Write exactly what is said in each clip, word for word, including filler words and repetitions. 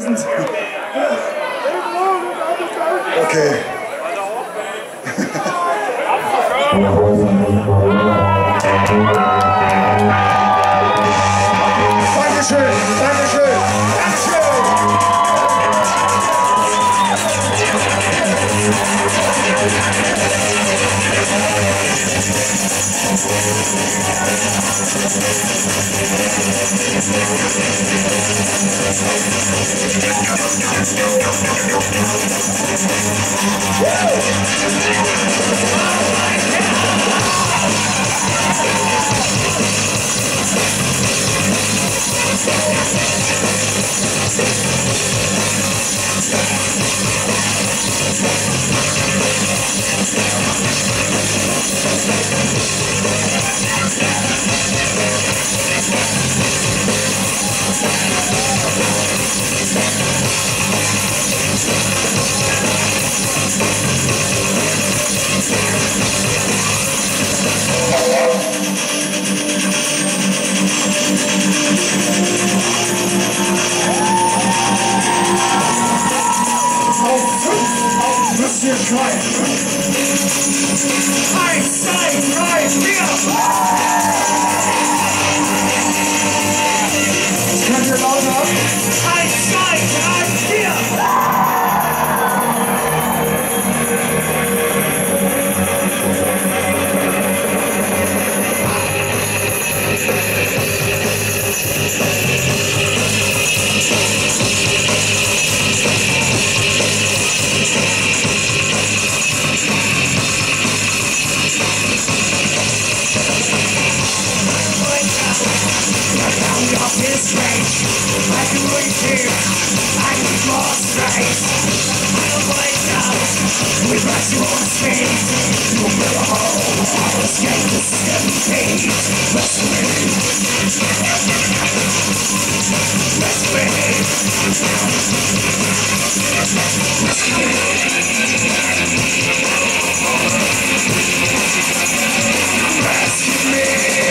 Okay. Dankeschön, Dankeschön, Dankeschön. Eins, zwei, drei, vier! Ich kann hier lauter. Eins, zwei, drei, vier! This range, I can reach here, I can cross space. I don't wake up, we rush you on space. No matter how, I'll escape the seven cage. Rescue me, rescue rescue me,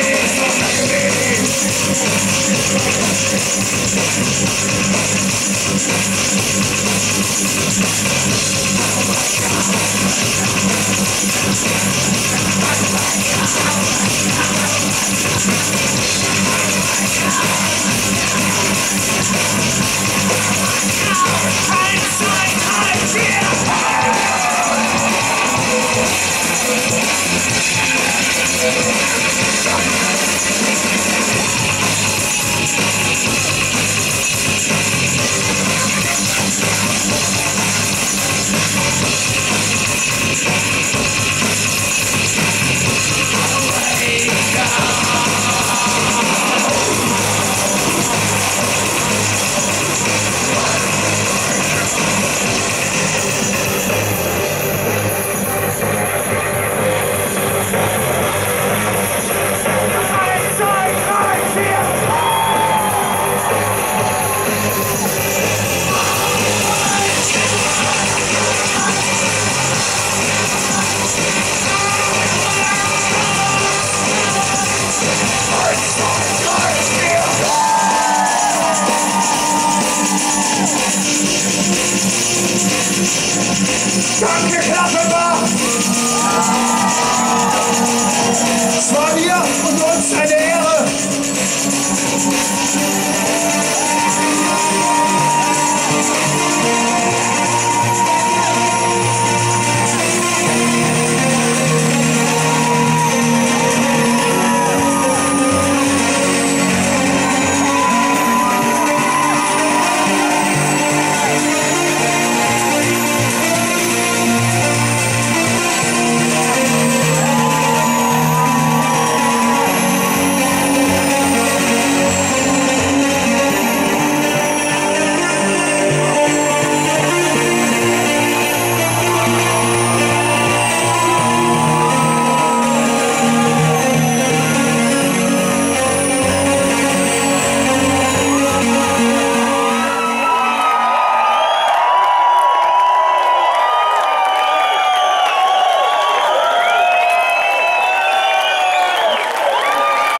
Danke, Klapperbach! Es war mir und uns eine